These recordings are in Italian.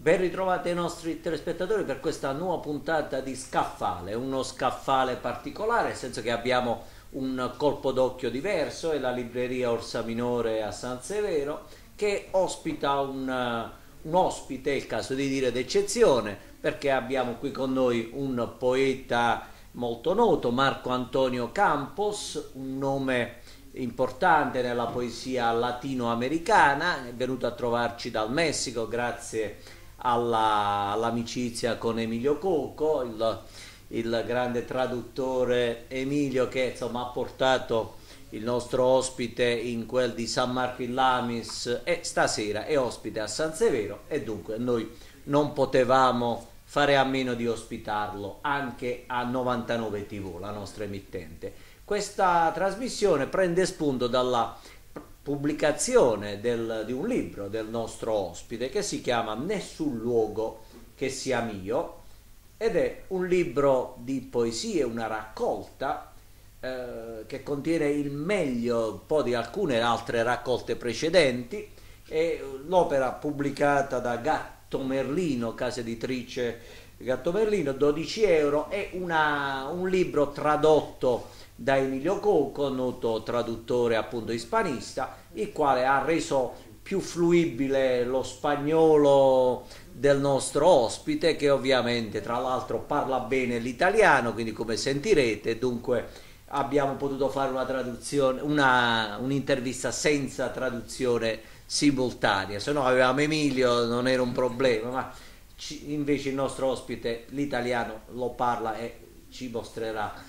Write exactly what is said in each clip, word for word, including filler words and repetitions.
Ben ritrovati ai nostri telespettatori per questa nuova puntata di Scaffale, uno scaffale particolare, nel senso che abbiamo un colpo d'occhio diverso, è la libreria Orsa Minore a San Severo, che ospita un, un ospite, è il caso di dire, d'eccezione, perché abbiamo qui con noi un poeta molto noto, Marco Antonio Campos, un nome importante nella poesia latinoamericana, è venuto a trovarci dal Messico grazie alla, all'amicizia con Emilio Coco, il, il grande traduttore Emilio che insomma ha portato il nostro ospite in quel di San Marco in Lamis e stasera è ospite a San Severo e dunque noi non potevamo fare a meno di ospitarlo anche a novantanove tivù, la nostra emittente. Questa trasmissione prende spunto dalla pubblicazione del, di un libro del nostro ospite che si chiama Nessun luogo che sia mio ed è un libro di poesie, una raccolta eh, che contiene il meglio un po' di alcune altre raccolte precedenti. È l'opera pubblicata da Gatto Merlino, casa editrice Gatto Merlino, dodici euro, è una, un libro tradotto da Emilio Coco, noto traduttore appunto ispanista, il quale ha reso più fruibile lo spagnolo del nostro ospite, che ovviamente tra l'altro parla bene l'italiano, quindi come sentirete, dunque abbiamo potuto fare una traduzione, una, un'intervista senza traduzione simultanea, se no avevamo Emilio, non era un problema, ma ci, invece il nostro ospite l'italiano lo parla e ci mostrerà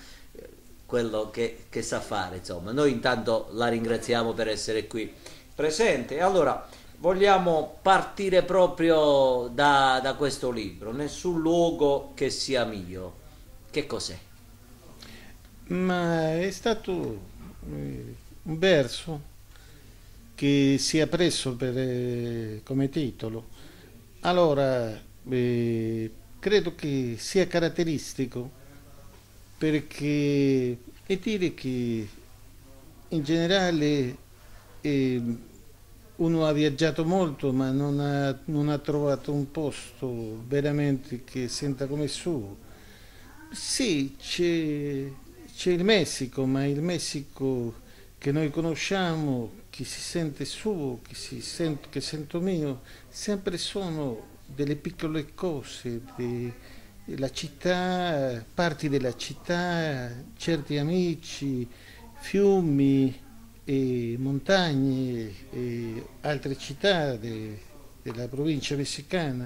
quello che, che sa fare. Insomma, noi intanto la ringraziamo per essere qui presente. Allora, vogliamo partire proprio da, da questo libro, Nessun luogo che sia mio. Che cos'è? Ma è stato eh, un verso che si è preso per, eh, come titolo. Allora, eh, credo che sia caratteristico perché è dire che in generale eh, uno ha viaggiato molto ma non ha, non ha trovato un posto veramente che senta come suo. Sì, c'è, c'è il Messico, ma il Messico che noi conosciamo, che si sente suo, che, si sent- che sento mio, sempre sono delle piccole cose, de- la città, parti della città, certi amici, fiumi e montagne e altre città de- della provincia messicana,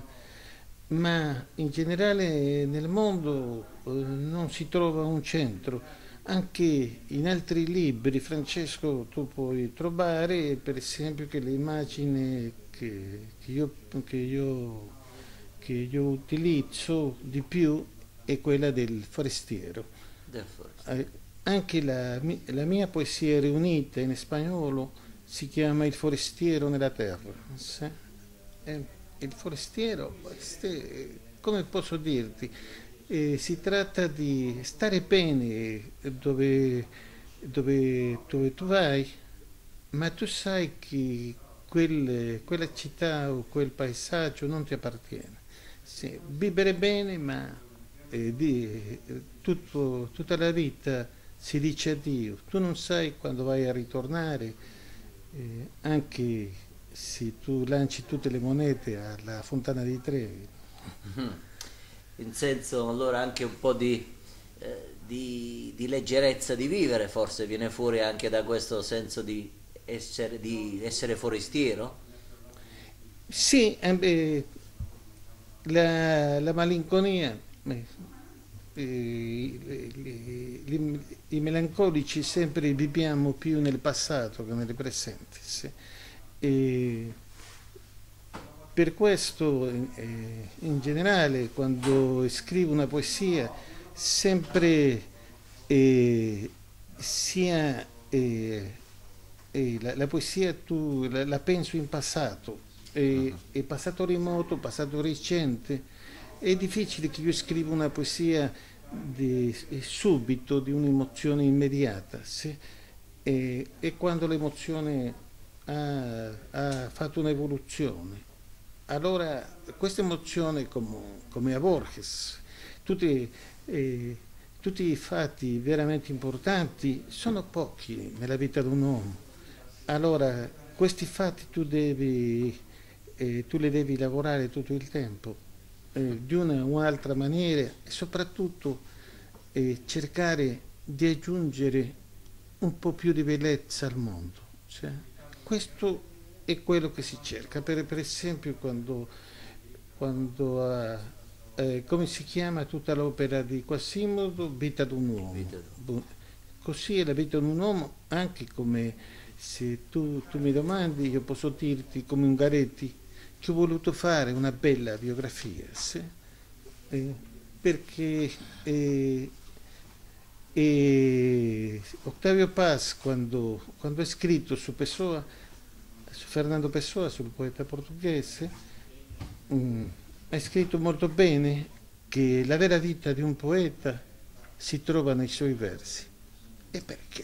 ma in generale nel mondo eh, non si trova un centro. Anche in altri libri, Francesco, tu puoi trovare per esempio che l'immagine che, che io, che io che io utilizzo di più è quella del forestiero. Del forestiero. Eh, Anche la, mi- la mia poesia riunita in spagnolo si chiama Il forestiero nella terra. Sì? Eh, il forestiero, este- come posso dirti, eh, si tratta di stare bene dove, dove, dove tu vai, ma tu sai che quel- quella città o quel paesaggio non ti appartiene. Sì, vivere bene, ma eh, di- eh, tutto- tutta la vita si dice addio. Tu non sai quando vai a ritornare, eh, anche se tu lanci tutte le monete alla Fontana di Trevi. In senso allora anche un po' di, eh, di, di leggerezza di vivere forse viene fuori anche da questo senso di essere, di essere forestiero. Sì, eh, beh, la, la malinconia, eh, eh, i, i- i melancolici sempre viviamo più nel passato che nel presente. Sì. E per questo, eh, in generale, quando scrivo una poesia, sempre eh, sia eh, eh, la, la poesia tu la, la penso in passato, eh, è passato remoto, passato recente. È difficile che io scriva una poesia di, eh, subito, di un'emozione immediata, sì. E, e quando l'emozione ha, ha fatto un'evoluzione. allora questa emozione come, come a Borges, tutti, eh, tutti i fatti veramente importanti sono pochi nella vita di un uomo. Allora questi fatti tu devi, eh, tu li devi lavorare tutto il tempo, eh, di una o un'altra maniera e soprattutto eh, cercare di aggiungere un po' più di bellezza al mondo. Cioè, questo è quello che si cerca. Per, per esempio quando, quando ha, eh, come si chiama tutta l'opera di Quasimodo, Vita d'un uomo. Così è la vita di un uomo, anche come se tu, tu mi domandi, io posso dirti come Ungaretti che ho voluto fare una bella biografia, sì? eh, perché eh, e Octavio Paz, quando, quando ha scritto su Pessoa, su Fernando Pessoa, sul poeta portoghese, mh, ha scritto molto bene che la vera vita di un poeta si trova nei suoi versi. E perché?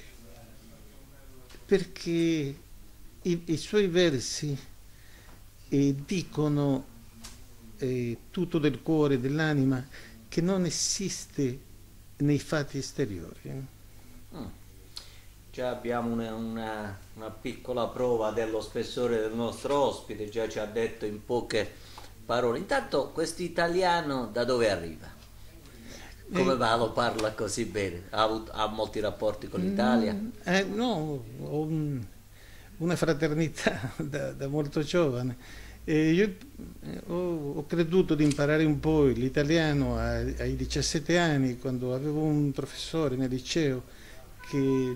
Perché i, i suoi versi eh, dicono eh, tutto del cuore, dell'anima, che non esiste nei fatti esteriori. Mm. Già abbiamo una, una, una piccola prova dello spessore del nostro ospite, già ci ha detto in poche parole. Intanto quest'italiano da dove arriva? Come va? Lo parla così bene? Ha, avuto, ha molti rapporti con l'Italia? Mm, eh, no, ho un, una fraternità da, da molto giovane. E io ho, ho creduto di imparare un po' l'italiano ai, ai diciassette anni, quando avevo un professore nel liceo che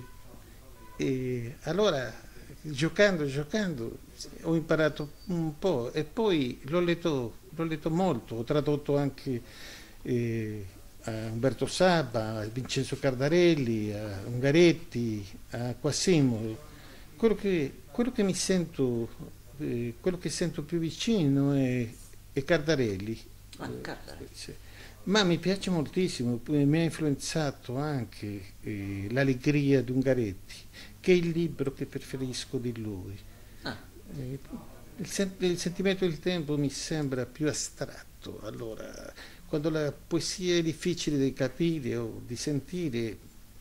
e allora giocando, giocando ho imparato un po' e poi l'ho letto, l'ho letto molto, ho tradotto anche eh, a Umberto Saba, a Vincenzo Cardarelli, a Ungaretti, a Quasimodo. Quello che, quello che mi sento Eh, quello che sento più vicino è, è Cardarelli. Ah, Cardarelli. Sì. Ma mi piace moltissimo, mi ha influenzato anche eh, L'allegria di Ungaretti, che è il libro che preferisco di lui. Ah. Eh, il, sen- il sentimento del tempo mi sembra più astratto, allora quando la poesia è difficile di capire o di sentire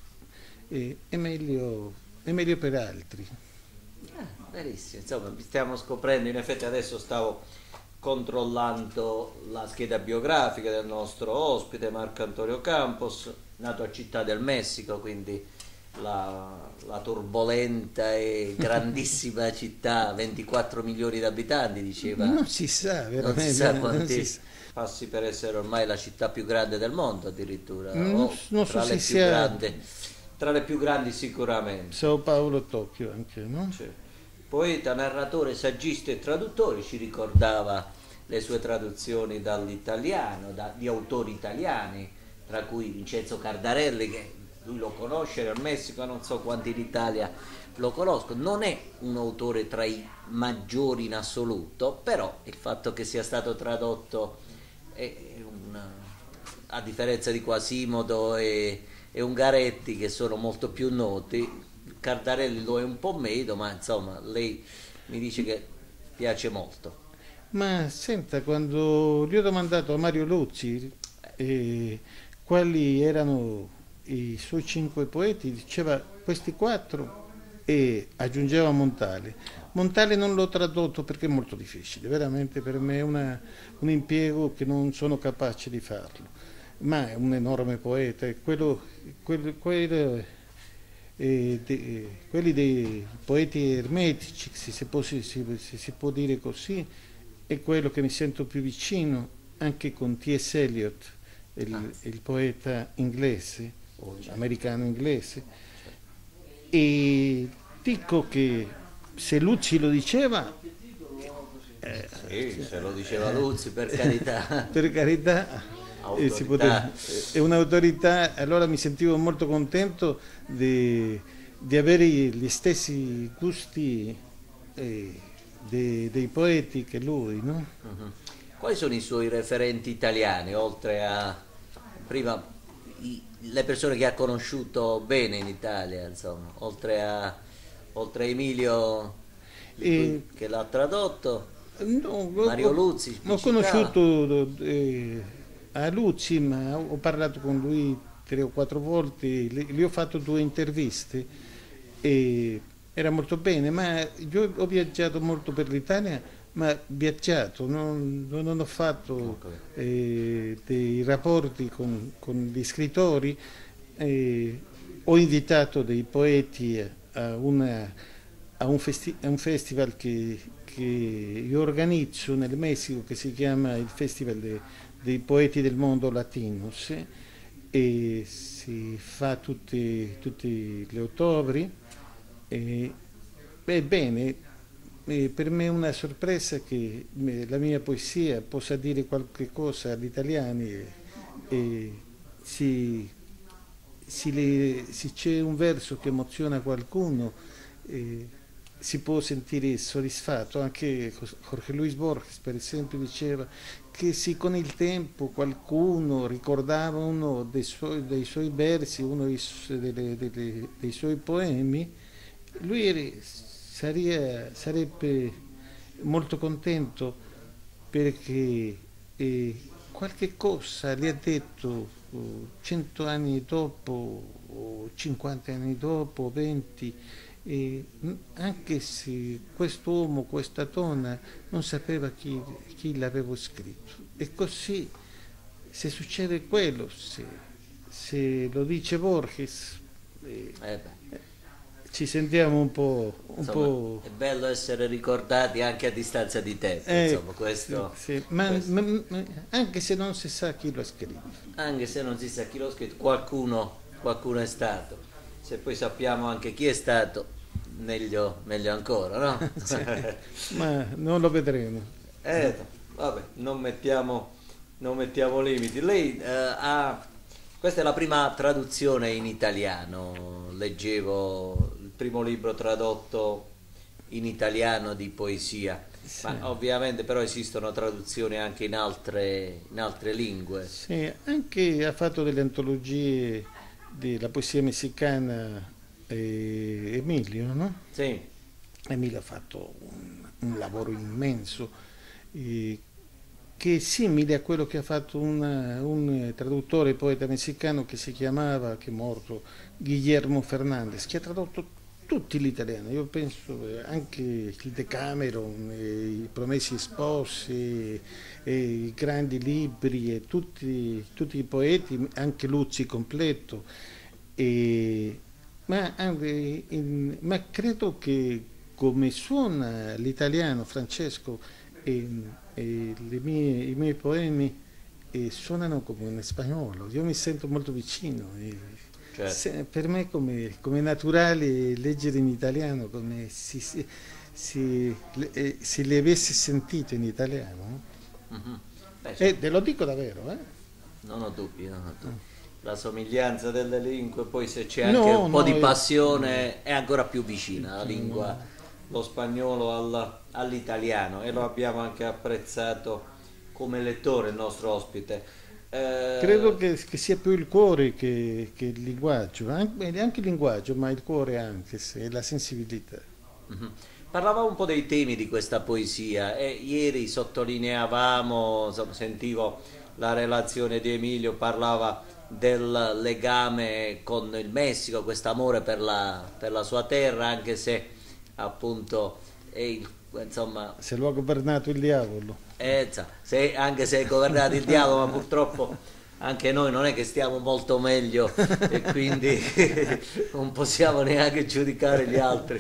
eh, è meglio, è meglio per altri. Ah, verissimo, insomma, stiamo scoprendo, in effetti adesso stavo controllando la scheda biografica del nostro ospite Marco Antonio Campos, nato a Città del Messico, quindi la, la turbolenta e grandissima città, ventiquattro milioni di abitanti, diceva. Non si sa, veramente. Non si sa quanti si sa. passi per essere ormai la città più grande del mondo addirittura, Non, o non tra so le se più sia grandi, tra le più grandi sicuramente. Sao Paolo, Tokyo anche, no? Sì. Poeta, narratore, saggista e traduttore, ci ricordava le sue traduzioni dall'italiano, da, di autori italiani, tra cui Vincenzo Cardarelli, che lui lo conosce nel Messico, non so quanti in Italia lo conoscono. Non è un autore tra i maggiori in assoluto, però il fatto che sia stato tradotto è una, a differenza di Quasimodo e, e Ungaretti, che sono molto più noti. Cardarelli lo è un po' meno, ma insomma lei mi dice che piace molto. Ma senta, quando gli ho domandato a Mario Luzzi eh, quali erano i suoi cinque poeti, diceva questi quattro e aggiungeva Montale. Montale non l'ho tradotto perché è molto difficile, veramente per me è una, un impiego che non sono capace di farlo, ma è un enorme poeta e quello, quello, quello E de, quelli dei poeti ermetici, se si, può, se, se si può dire così, è quello che mi sento più vicino, anche con T S. Eliot, il, ah. il poeta inglese, o americano inglese. E dico che se Luzzi lo diceva... Eh, sì, se lo diceva Luzzi, per carità. Per carità. Eh, si poteva, è un'autorità, allora mi sentivo molto contento di, di avere gli stessi gusti eh, dei, dei poeti che lui, no? Uh-huh. Quali sono i suoi referenti italiani, oltre a prima i, le persone che ha conosciuto bene in Italia, insomma, oltre a, oltre a Emilio e, che l'ha tradotto? No, Mario ho, Luzzi, mi ho citava. conosciuto eh, a Luzzi, ma ho parlato con lui tre o quattro volte, gli, gli ho fatto due interviste e era molto bene, ma io ho viaggiato molto per l'Italia, ma viaggiato, non, non ho fatto Ecco. eh, dei rapporti con, con gli scrittori, eh, ho invitato dei poeti a una a un, festi- a un festival che, che io organizzo nel Messico che si chiama il Festival de- dei Poeti del Mondo Latinos e si fa tutti, tutti gli ottobri e ebbene eh, per me è una sorpresa che eh, la mia poesia possa dire qualche cosa agli italiani e, e si, si le- se c'è un verso che emoziona qualcuno eh, si può sentire soddisfatto. Anche Jorge Luis Borges, per esempio, diceva che se con il tempo qualcuno ricordava uno dei suoi, dei suoi versi, uno dei, su- delle- delle- dei suoi poemi, lui eri- saria- sarebbe molto contento perché eh, qualche cosa gli ha detto oh, cento anni dopo, o cinquanta anni dopo, venti, e mh, anche se quest'uomo, questa donna non sapeva chi, chi l'aveva scritto. E così, se succede quello, se, se lo dice Borges, eh, Eh beh, ci sentiamo un po', un insomma, po'. è bello essere ricordati anche a distanza di tempo, Eh, insomma, sì, questo, sì. Ma, questo. ma- ma- anche se non si sa chi lo ha scritto. Anche se non si sa chi l'ha scritto, qualcuno, qualcuno è stato. Se poi sappiamo anche chi è stato, meglio, meglio ancora, no? Sì, ma non lo vedremo. Eh, vabbè, non mettiamo, non mettiamo limiti. Lei eh, ha... Questa è la prima traduzione in italiano. Leggevo il primo libro tradotto in italiano di poesia, Sì, ma ovviamente però esistono traduzioni anche in altre, in altre lingue. sì, anche ha fatto delle antologie della poesia messicana eh, Emilio, no? Sì, Emilio ha fatto un, un lavoro immenso eh, che è simile a quello che ha fatto una- un traduttore poeta messicano che si chiamava, che è morto, Guillermo Fernandez, che ha tradotto tutti l'italiano. Io penso eh, anche il Decameron, eh, i Promessi Sposi, eh, i grandi libri e tutti, tutti i poeti, anche Luzzi completo. E- ma, anche in- ma credo che come suona l'italiano Francesco e, e le mie- i miei poemi eh, suonano come in spagnolo, io mi sento molto vicino. E certo. se- per me come, come naturale leggere in italiano, come si, si, si- le- eh, se li avessi sentito in italiano. Mhm. Beh, E certo. te lo dico davvero, eh? Non ho dubbi, non ho dubbi. La somiglianza delle lingue, poi se c'è anche un No, po' no, di è, no, passione, è ancora più vicina la lingua, no. lo spagnolo al- all'italiano, e lo abbiamo anche apprezzato come lettore il nostro ospite. Credo Eh, che, che sia più il cuore che, che il linguaggio, anche, anche il linguaggio, ma il cuore anche, se, la sensibilità. mhm. Parlava un po' dei temi di questa poesia e ieri sottolineavamo, insomma, sentivo la relazione di Emilio, parlava del legame con il Messico, questo amore per la, per la sua terra, anche se appunto è il, insomma, Se lo ha governato il diavolo. eh, sa- se- anche se è governato il diavolo, ma purtroppo anche noi non è che stiamo molto meglio e quindi non possiamo neanche giudicare gli altri.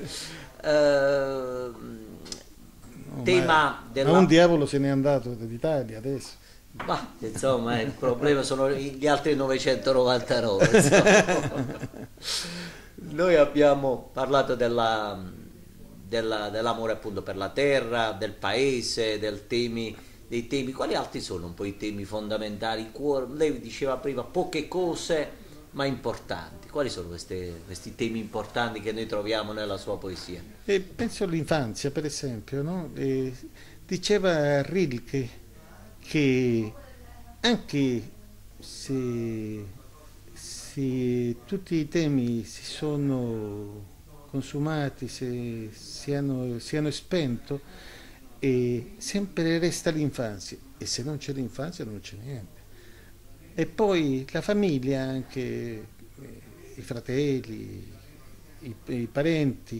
Ehm, No, ma, tema ma un della... diavolo se n'è andato d'Italia adesso. Ma insomma, il problema sono gli altri novecentonovantanove. Insomma. Noi abbiamo parlato della, della- dell'amore appunto per la terra, del paese, del temi, dei temi. Quali altri sono un po' i temi fondamentali? Il cuore- lei diceva prima poche cose ma importanti. Quali sono queste- questi temi importanti che noi troviamo nella sua poesia? E penso all'infanzia, per esempio, no? E diceva Rilke che anche se, se tutti i temi si sono consumati, se si hanno, si hanno spento, e sempre resta l'infanzia, e se non c'è l'infanzia non c'è niente. E poi la famiglia anche, eh, i fratelli, i, i parenti,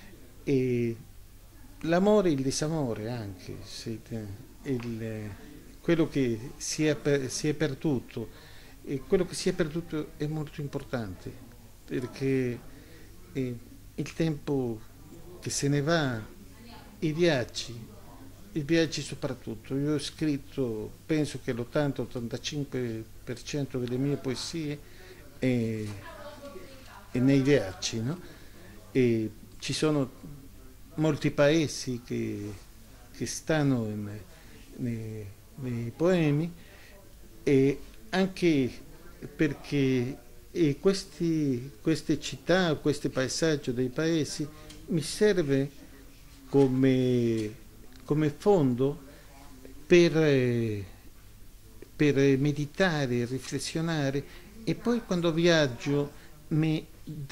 e l'amore e il disamore anche, se- il- quello che si è, per, si è perduto, e quello che si è perduto è molto importante, perché eh, il tempo che se ne va, i viaggi, i viaggi soprattutto. Io ho scritto, penso che l'ottanta ottantacinque per cento delle mie poesie è, è nei viaggi, no? E ci sono molti paesi che, che stanno in- nei, nei poemi, e anche perché e questi, queste città, questi paesaggi dei paesi mi serve come, come fondo per, eh, per meditare, riflessionare, e poi quando viaggio mi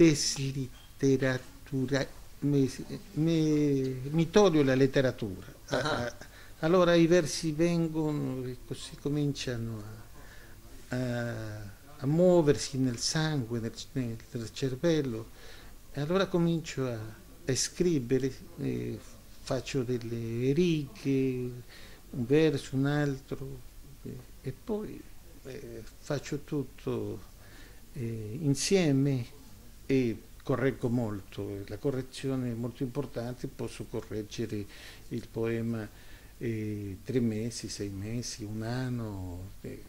deslitteratura, mi, mi, mi toglio la letteratura. A- Ah, a- allora i versi vengono e così cominciano a, a- a muoversi nel sangue, nel, nel cervello, e allora comincio a, a scrivere, eh, faccio delle righe, un verso, un altro, eh, e poi eh, faccio tutto eh, insieme, e correggo molto. La correzione è molto importante, posso correggere il poema eh, tre mesi, sei mesi, un anno. eh,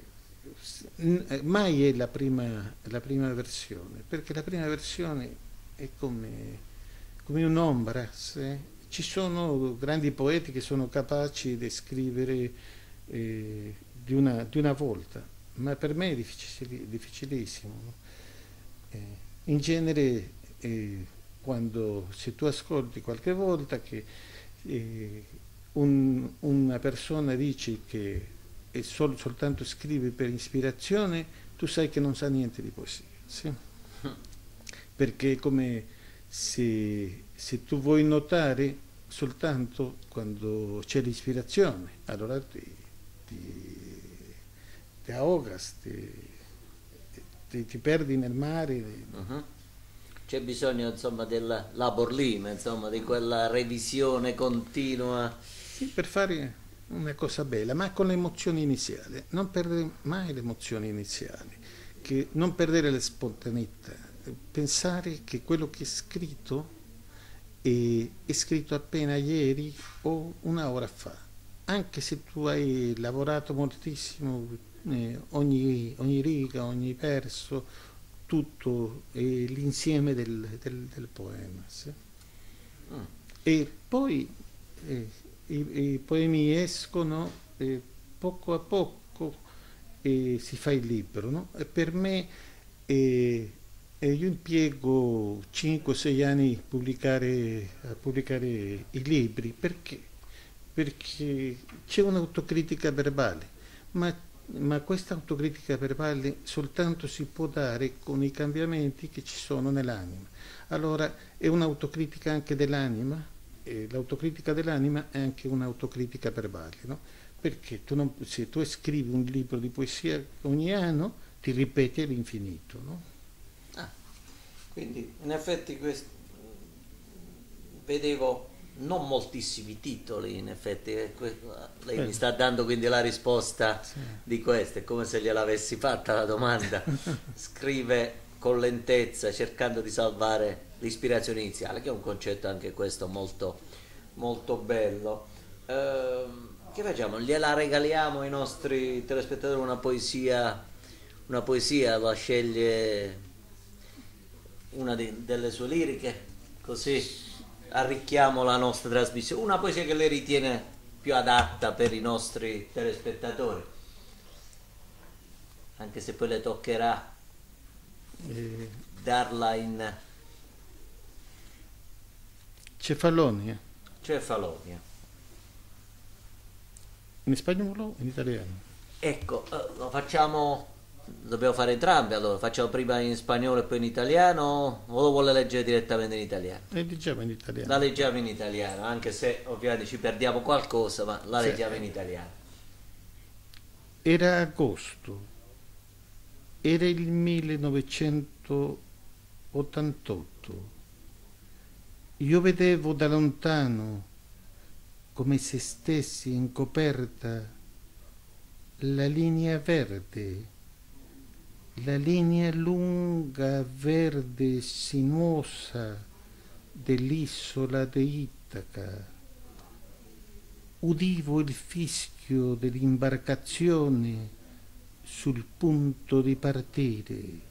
n- mai è la prima, la prima versione, perché la prima versione è come, come un'ombra. Se- ci sono grandi poeti che sono capaci di scrivere eh, di, una, di una volta, ma per me è difficili- difficilissimo. No? Eh, in genere, eh, quando se tu ascolti qualche volta che eh, un- una persona dice che è sol- soltanto scrive per ispirazione, tu sai che non sa niente di poesia, sì? Perché è come se, se tu vuoi notare soltanto quando c'è l'ispirazione, allora ti, ti, ti ahogas, ti, ti, ti perdi nel mare. mhm. C'è bisogno, insomma, del labor lime, insomma, di quella revisione continua. Sì, per fare una cosa bella, ma con l'emozione iniziale, non perdere mai le emozioni iniziali, che non perdere la spontaneità, pensare che quello che è scritto è, è scritto appena ieri o una ora fa, anche se tu hai lavorato moltissimo, eh, ogni, ogni riga, ogni verso, tutto è l'insieme del, del- del poema. Sì. Mm. E poi eh, i, i poemi escono e poco a poco eh, si fa il libro, no? E per me eh, eh, io impiego cinque sei anni a pubblicare, a pubblicare i libri. Perché? Perché c'è un'autocritica verbale, ma, ma questa autocritica verbale soltanto si può dare con i cambiamenti che ci sono nell'anima. Allora è un'autocritica anche dell'anima, e l'autocritica dell'anima è anche un'autocritica verbale, no? Perché tu non- se tu scrivi un libro di poesia ogni anno, ti ripeti all'infinito, no? Ah, quindi in effetti quest- vedevo non moltissimi titoli, in effetti, eh, que- lei mi Beh, sta dando quindi la risposta sì. di questo, è come se gliel'avessi fatta la domanda. Scrive con lentezza, cercando di salvare l'ispirazione iniziale, che è un concetto anche questo molto, molto bello. Ehm, che facciamo? Gliela regaliamo ai nostri telespettatori una poesia, una poesia, la sceglie una de- delle sue liriche, così arricchiamo la nostra trasmissione. Una poesia che lei ritiene più adatta per i nostri telespettatori, anche se poi le toccherà Eh, darla in Cefaloni, eh? Cefalonia. In spagnolo o in italiano? Ecco, eh, lo facciamo dobbiamo fare entrambi, allora facciamo prima in spagnolo e poi in italiano, o lo vuole leggere direttamente in italiano? E diciamo in italiano. La leggiamo in italiano, anche se ovviamente ci perdiamo qualcosa, ma la Sì. leggiamo in italiano. Era agosto, era il millenovecentottantotto. Io vedevo da lontano, come se stessi in coperta, la linea verde, la linea lunga, verde e sinuosa dell'isola di Itaca. Udivo il fischio dell'imbarcazione sul punto di partire.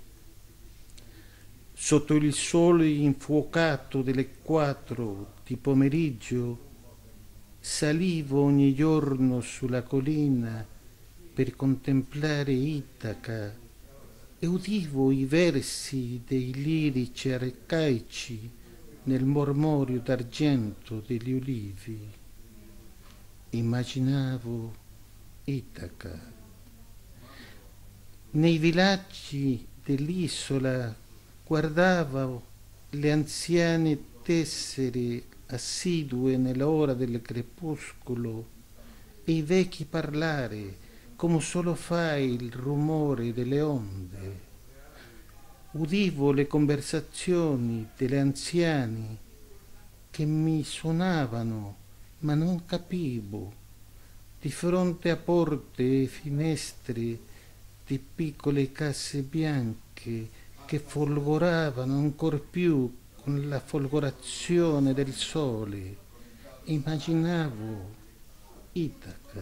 Sotto il sole infuocato delle quattro di pomeriggio salivo ogni giorno sulla collina per contemplare Itaca e udivo i versi dei lirici arcaici nel mormorio d'argento degli ulivi. Immaginavo Itaca. Nei villaggi dell'isola guardavo le anziane tessere assidue nell'ora del crepuscolo e i vecchi parlare come solo fa il rumore delle onde. Udivo le conversazioni delle anziane che mi suonavano, ma non capivo, di fronte a porte e finestre di piccole case bianche che folgoravano ancor più con la folgorazione del sole. Immaginavo Itaca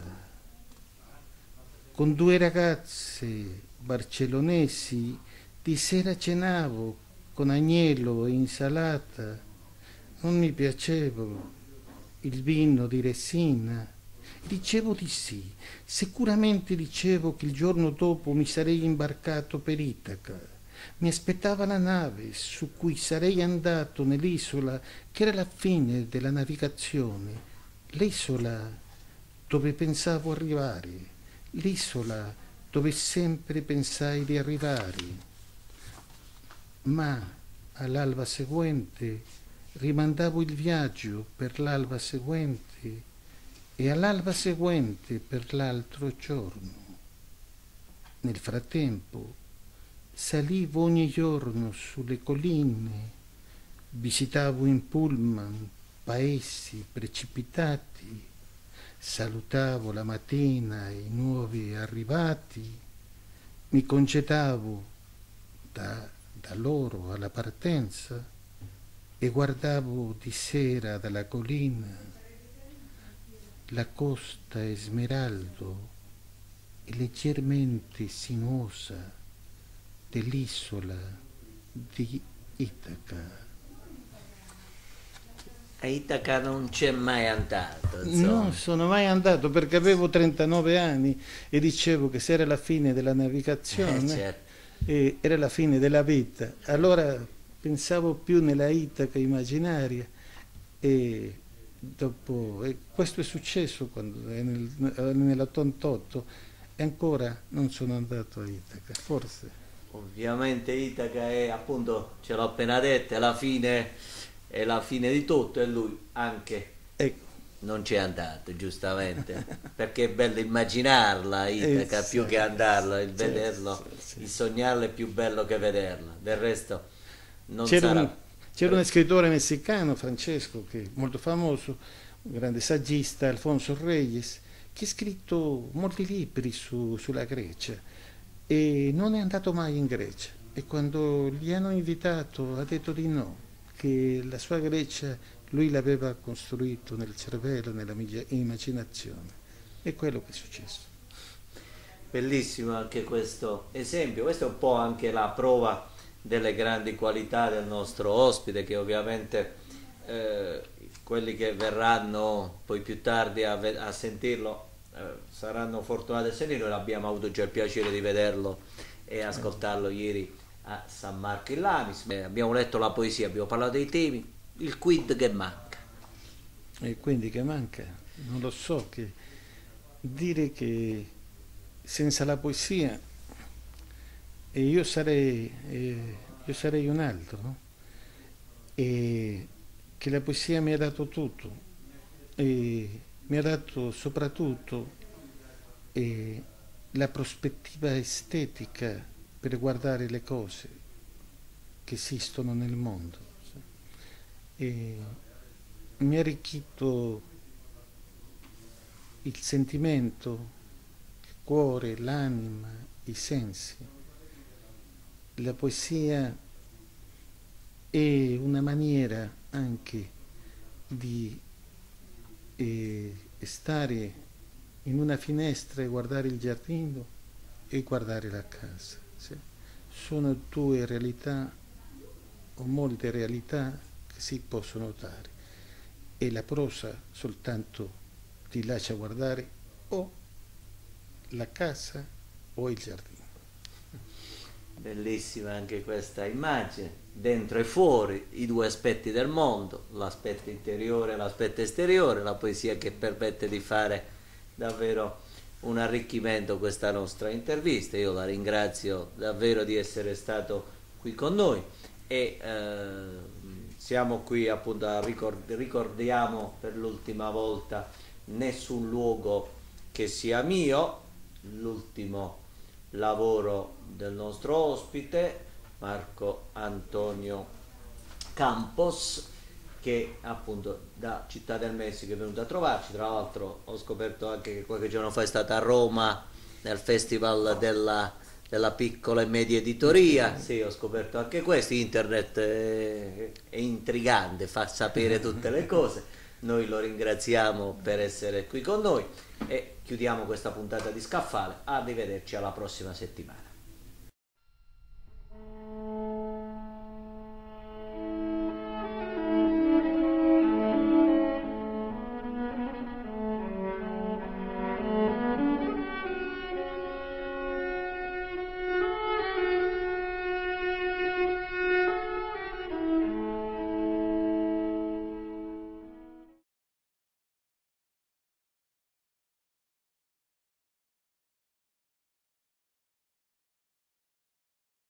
con due ragazze barcellonesi. Di sera cenavo con agnello e insalata. Non mi piaceva il vino di resina. Dicevo di sì, sicuramente dicevo che il giorno dopo mi sarei imbarcato per Itaca. Mi aspettava la nave su cui sarei andato nell'isola che era la fine della navigazione, l'isola dove pensavo arrivare, l'isola dove sempre pensai di arrivare. Ma all'alba seguente rimandavo il viaggio per l'alba seguente e all'alba seguente per l'altro giorno. Nel frattempo salivo ogni giorno sulle colline, visitavo in pullman paesi precipitati, salutavo la mattina i nuovi arrivati, mi congedavo da, da loro alla partenza e guardavo di sera dalla collina la costa smeraldo e leggermente sinuosa dell'isola di Itaca. A Itaca non c'è mai andato, insomma. Non sono mai andato perché avevo trentanove anni e dicevo che se era la fine della navigazione, Eh, certo. e era la fine della vita. Allora pensavo più nella Itaca immaginaria e dopo e questo è successo quando, nel, nell'ottantotto e ancora non sono andato a Itaca, forse. Ovviamente Itaca è, appunto, ce l'ho appena detto, è la fine, è la fine di tutto e lui anche Ecco. non c'è andato, giustamente, perché è bello immaginarla Itaca Eh, più sì, che andarla, il sì, vederlo, sì, sì. il sognarla è più bello che vederla, del resto non C'era sarà... un, c'era un scrittore messicano, Francesco, che è molto famoso, un grande saggista, Alfonso Reyes, che ha scritto molti libri su- sulla Grecia e non è andato mai in Grecia. E quando gli hanno invitato ha detto di no, che la sua Grecia lui l'aveva costruito nel cervello, nella mia immaginazione. È quello che è successo. Bellissimo anche questo esempio, questa è un po' anche la prova delle grandi qualità del nostro ospite, che ovviamente eh, quelli che verranno poi più tardi a, ve- a sentirlo eh, saranno fortunati a sentirlo. Noi abbiamo avuto già il piacere di vederlo e ascoltarlo ieri a San Marco in Lamis. Eh, abbiamo letto la poesia, abbiamo parlato dei temi, il quid che manca. E quindi che manca? Non lo so, che dire che senza la poesia e io sarei, eh, io sarei un altro, no? E che la poesia mi ha dato tutto, e mi ha dato soprattutto eh, la prospettiva estetica per guardare le cose che esistono nel mondo. E mi ha arricchito il sentimento, il cuore, l'anima, i sensi. La poesia è una maniera anche di eh, stare in una finestra e guardare il giardino e guardare la casa. Sì. Sono due realtà o molte realtà che si possono notare e la prosa soltanto ti lascia guardare o la casa o il giardino. Bellissima anche questa immagine, dentro e fuori, i due aspetti del mondo, l'aspetto interiore e l'aspetto esteriore, la poesia che permette di fare davvero un arricchimento a questa nostra intervista. Io la ringrazio davvero di essere stato qui con noi e eh, siamo qui appunto a ricord- ricordiamo per l'ultima volta Nessun luogo che sia mio, l'ultimo lavoro del nostro ospite Marco Antonio Campos, che appunto da Città del Messico è venuto a trovarci. Tra l'altro ho scoperto anche che qualche giorno fa è stata a Roma nel festival della, della piccola e media editoria. Sì, ho scoperto anche questo. Internet è, è intrigante, fa sapere tutte le cose. Noi lo ringraziamo per essere qui con noi e chiudiamo questa puntata di Scaffale. Arrivederci alla prossima settimana.